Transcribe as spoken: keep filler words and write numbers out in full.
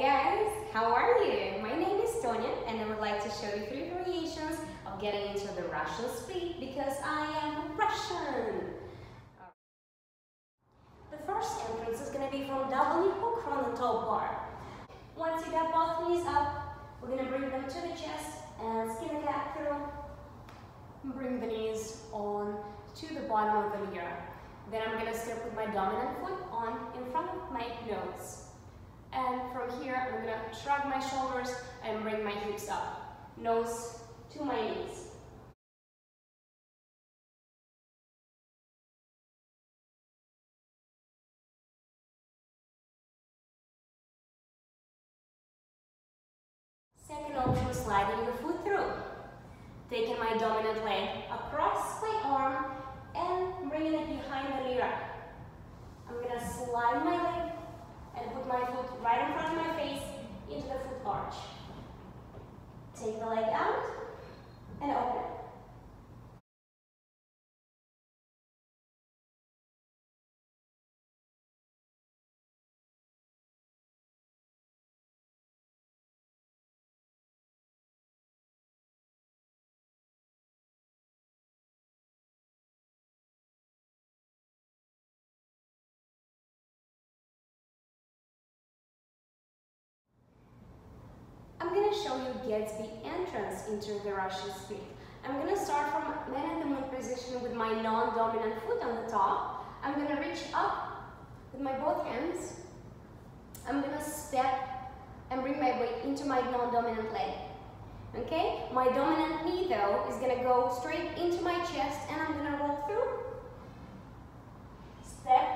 guys, how are you? My name is Tonya and I would like to show you three variations of getting into the Russian split because I am Russian. The first entrance is going to be from W hook from the top bar. Once you got both knees up, we're going to bring them to the chest and skin the cat through. Bring the knees on to the bottom of the mirror. Then I'm going to step with my dominant foot on in front of my nose. And from here, I'm going to shrug my shoulders and bring my hips up. Nose to my knees. Second option, sliding the foot through. Taking my dominant leg across my arm and bringing it behind the mirror. I'm going to slide my leg and put my foot right in front of my face into the foot arch. Take the leg out and open. I'm going to show you Gatsby entrance into the Russian split. I'm going to start from man in the moon position with my non-dominant foot on the top. I'm going to reach up with my both hands. I'm going to step and bring my weight into my non-dominant leg. Okay? My dominant knee though is going to go straight into my chest and I'm going to roll through. Step